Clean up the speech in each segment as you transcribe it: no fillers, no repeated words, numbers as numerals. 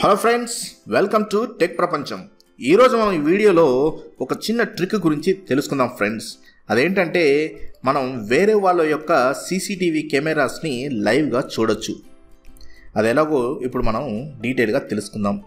Hello friends, welcome to tech ప్రపంచం. ఈరోజు మనం ఈ వీడియోలో ఒక చిన్న ట్రిక్ గురించి తెలుసుకుందాం ఫ్రెండ్స్. అదేంటంటే మనం వేరే వాళ్ళ యొక్క సీసీటీవీ కెమెరాస్ని లైవ్గా చూడొచ్చు. అది ఎలాగో ఇప్పుడు మనం డీటెయిల్గా తెలుసుకుందాం.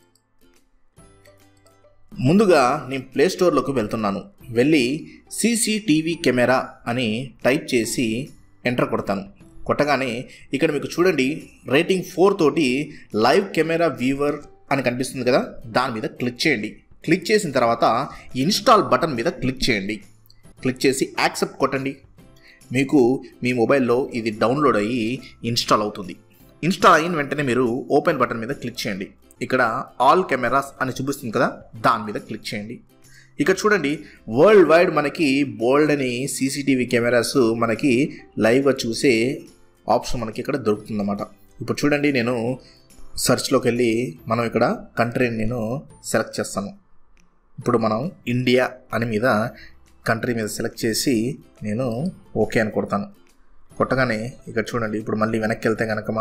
ముందుగా నేను ప్లే స్టోర్లోకి వెళ్తున్నాను. వెళ్ళి సీసీటీవీ కెమెరా అని టైప్ చేసి ఎంటర్ కొడతాను. కొట్టగానే ఇక్కడ మీకు చూడండి రేటింగ్ 4 తోటి లైవ్ కెమెరా వ్యూవర్ అని కనిపిస్తుంది కదా, దాని మీద క్లిక్ చేయండి. క్లిక్ చేసిన తర్వాత ఇన్స్టాల్ బటన్ మీద క్లిక్ చేయండి. క్లిక్ చేసి యాక్సెప్ట్ కొట్టండి. మీకు మీ మొబైల్లో ఇది డౌన్లోడ్ అయ్యి ఇన్స్టాల్ అవుతుంది. ఇన్స్టాల్ అయిన వెంటనే మీరు ఓపెన్ బటన్ మీద క్లిక్ చేయండి. ఇక్కడ ఆల్ కెమెరాస్ అని చూపిస్తుంది కదా, దాని మీద క్లిక్ చేయండి. ఇక్కడ చూడండి వరల్డ్ వైడ్ మనకి బోల్డ్ అని సీసీటీవీ కెమెరాస్ మనకి లైవ్గా చూసే ఆప్షన్ మనకి ఇక్కడ దొరుకుతుందన్నమాట. ఇప్పుడు చూడండి నేను సెర్చ్లోకి వెళ్ళి మనం ఇక్కడ కంట్రీని నేను సెలెక్ట్ చేస్తాను. ఇప్పుడు మనం ఇండియా అని మీద కంట్రీ మీద సెలెక్ట్ చేసి నేను ఓకే అని కొడతాను. కొట్టగానే ఇక్కడ చూడండి ఇప్పుడు మళ్ళీ వెనక్కి వెళ్తే కనుక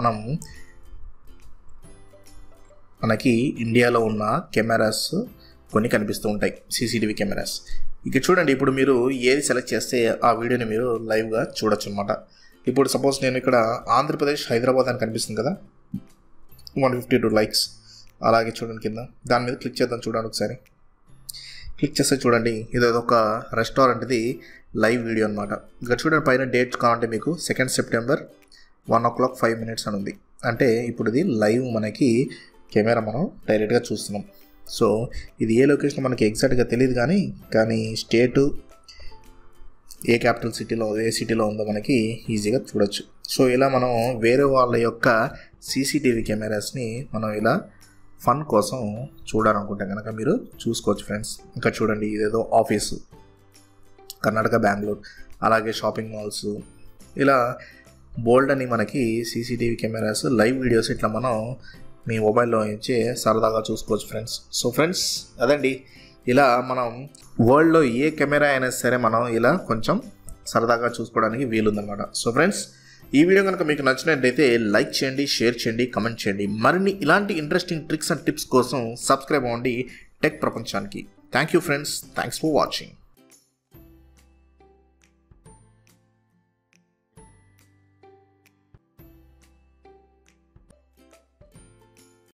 మనకి ఇండియాలో ఉన్న కెమెరాస్ కొన్ని కనిపిస్తూ ఉంటాయి, సీసీటీవీ కెమెరాస్. ఇక చూడండి ఇప్పుడు మీరు ఏది సెలెక్ట్ చేస్తే ఆ వీడియోని మీరు లైవ్గా చూడొచ్చు అనమాట. ఇప్పుడు సపోజ్ నేను ఇక్కడ ఆంధ్రప్రదేశ్ హైదరాబాద్ అని కనిపిస్తుంది కదా, 152 లైక్స్. అలాగే చూడండి కింద దాని మీద క్లిక్ చేద్దాం. చూడండి ఒకసారి క్లిక్ చేస్తే చూడండి ఇది ఒక రెస్టారెంట్ది లైవ్ వీడియో అనమాట. ఇక్కడ చూడండి పైన డేట్ కావాలంటే మీకు 2 సెప్టెంబర్ 1:05 అని ఉంది. అంటే ఇప్పుడు ఇది లైవ్ మనకి కెమెరా మనం డైరెక్ట్గా చూస్తున్నాం. సో ఇది ఏ లొకేషన్ మనకి ఎగ్జాక్ట్గా తెలియదు, కానీ స్టేటు ఏ క్యాపిటల్ సిటీలో ఏ సిటీలో ఉందో మనకి ఈజీగా చూడొచ్చు. సో ఇలా మనం వేరే వాళ్ళ యొక్క సీసీటీవీ కెమెరాస్ని మనం ఇలా ఫన్ కోసం చూడాలనుకుంటే కనుక మీరు చూసుకోవచ్చు ఫ్రెండ్స్. ఇంకా చూడండి ఇదేదో ఆఫీసు, కర్ణాటక బెంగళూరు, అలాగే షాపింగ్ మాల్స్, ఇలా బోల్డ్ అని మనకి సీసీటీవీ కెమెరాస్ లైవ్ వీడియోస్ ఇట్లా మనం మీ మొబైల్లో నుంచి సరదాగా చూసుకోవచ్చు ఫ్రెండ్స్. సో ఫ్రెండ్స్ అదండి, ఇలా మనం వరల్డ్లో ఏ కెమెరా అయినా సరే మనం ఇలా కొంచెం సరదాగా చూసుకోవడానికి వీలుందన్నమాట. సో ఫ్రెండ్స్ ఈ వీడియో కనుక మీకు నచ్చినట్లయితే లైక్ చేయండి, షేర్ చేయండి, కమెంట్ చేయండి. మరిన్ని ఇలాంటి ఇంట్రెస్టింగ్ ట్రిక్స్ అండ్ టిప్స్ కోసం సబ్స్క్రైబ్ అవ్వండి టెక్ ప్రపంచానికి. Thank you friends, thanks for watching.